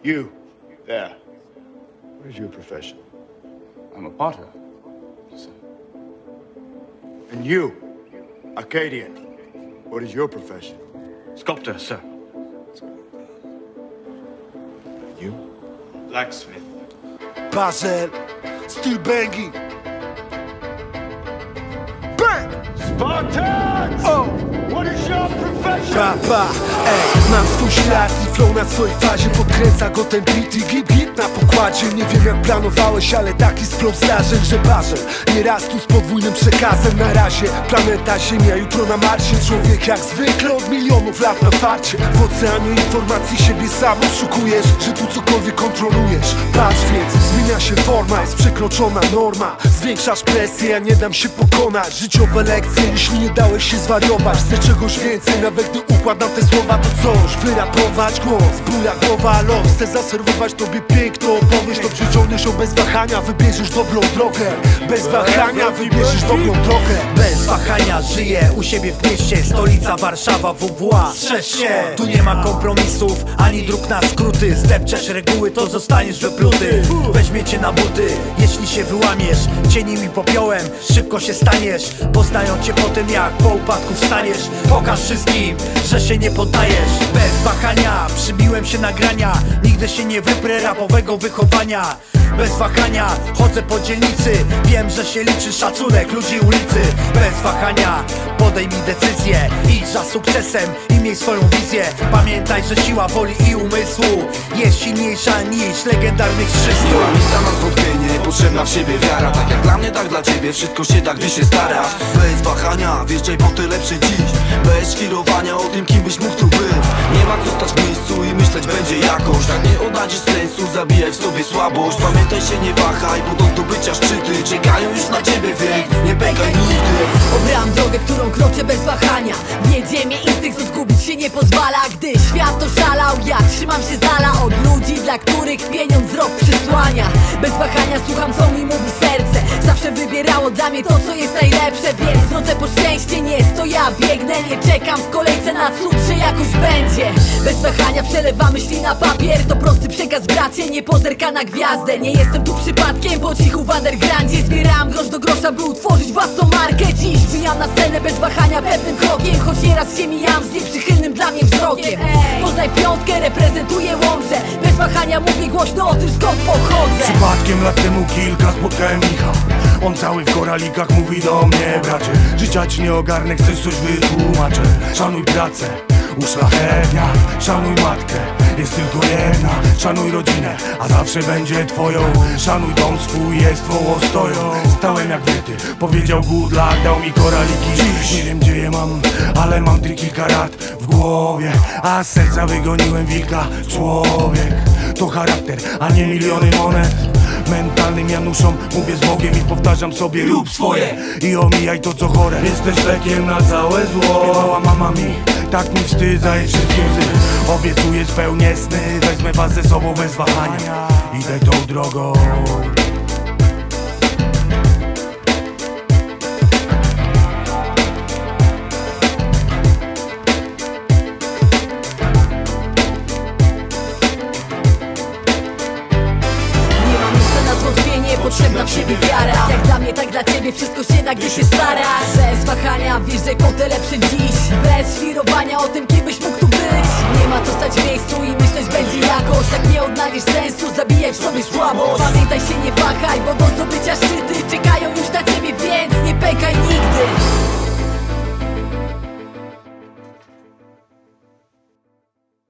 You, there. What is your profession? I'm a potter, sir. And you, Arcadian, what is your profession? Sculptor, sir. And you? Blacksmith. Basel, still banging. Bang! Spartans! Oh! What is your profession? Papa, mam swój ślad i flow na swojej fazie. Podkręca go ten beat i gip na pokładzie. Nie wiem jak planowałeś, ale taki splot zdarzeń, że Basel nieraz tu z podwójnym przekazem. Na razie planeta Ziemia, jutro na Marsie. Człowiek jak zwykle od milionów lat na farcie. W oceanie informacji siebie sam oszukujesz, że tu cokolwiek kontrolujesz. Patrz więc, zmienia się forma, jest przekroczona norma. Zwiększasz presję, ja nie dam się pokonać. Życiowe lekcje, jeśli nie dałeś się zwariować. Chcę czegoś więcej, nawet gdy układam te słowa, to coś wyrapować głos, buja głowa, los. Chcę zaserwować tobie piękną opowieść. To przyciągniesz bez wahania, wybierzesz dobrą drogę. Bez wahania wybierzesz dobrą drogę. Bez wahania żyję u siebie w mieście. Stolica Warszawa, WWA. Strzeż się, tu nie ma kompromisów, ani dróg na skróty. Zdepczesz reguły, to zostaniesz wypluty. Weźmie cię na buty, jeśli się wyłamiesz. Cieniem i popiołem, szybko się staniesz. Poznają cię po tym, jak po upadku wstaniesz. Pokaż wszystkim, że się nie poddajesz. Bez wahania, przybiłem się nagrania. Nigdy się nie wyprę rapowego wychowania. Bez wahania, chodzę po dzielnicy. Wiem, że się liczy szacunek ludzi ulicy. Bez wahania, podejmij decyzję. Idź za sukcesem i miej swoją wizję. Pamiętaj, że siła woli i umysłu jest silniejsza niż legendarnych 300. Nie ma miejsca na zwątpienie, potrzebna w siebie wiara. Tak jak dla mnie, tak dla ciebie, wszystko się da, gdy się starasz. Bez wahania, wjeżdżaj po te lepsze dziś. Bez świrowania o tym, kim byś mógł tu być. Nie ma co stać w miejscu i myśleć będzie jakoś. Jak nie odnajdziesz sensu, zabijaj w sobie słabość. Pamiętaj się, nie wahaj, bo do zdobycia szczyty czekają już na ciebie, więc nie pękaj nigdy. Obrałam drogę, którą kroczę bez wahania. Wiedzie mnie instynkt, co zgubić się nie pozwala. Gdy świat oszalał, ja trzymam się z dala od ludzi, dla których pieniądz wzrok przysłania. Bez wahania słucham, co mi mówi serce. Zawsze wybierało dla mnie to, co jest najlepsze. Więc drodze po szczęście nie jest to ja biegnę. Nie czekam w kolejce na cud, że jakoś będzie. Bez wahania przelewam myśli na papier. To prosty przekaz, bracie, nie pozerka na gwiazdę. Nie jestem tu przypadkiem, po cichu w undergroundzie. Zbierałam grosz do grosza, by utworzyć własną markę. Dziś wbijam na scenę bez wahania pewnym krokiem. Choć nieraz się mijam z nieprzychylnym dla mnie wzrokiem. Poznaj piątkę, reprezentuję Łomżę. Bez wahania mówię głośno o tym, skąd pochodzę. Przypadkiem lat temu kilka spotkałem Michał. On cały w koralikach mówi do mnie: bracie, życia ci nie ogarnę, chcesz coś wytłumaczę. Szanuj pracę, uszlachetnia, szanuj matkę, jest tylko jedna. Szanuj rodzinę, a zawsze będzie twoją. Szanuj dom swój, jest twą ostoją. Stałem jak wryty, powiedział good luck, dał mi koraliki. Dziś nie wiem gdzie je mam, ale mam ty kilka rat w głowie. A z serca wygoniłem wilka. Człowiek to charakter, a nie miliony monet. Mentalnym Januszom mówię z Bogiem i powtarzam sobie: rób swoje i omijaj to co chore. Jesteś lekiem na całe zło. Śpiewała mama mi, tak mi wstyd za jej wszystkie łzy. Obiecuję, spełnię sny, wezmę was ze sobą bez wahania. Idę tą drogą. Potrzebna w siebie wiara. Jak dla mnie, tak dla ciebie, wszystko się da, gdy się starasz. Bez wahania wjeżdżaj po te lepsze dziś. Bez świrowania o tym,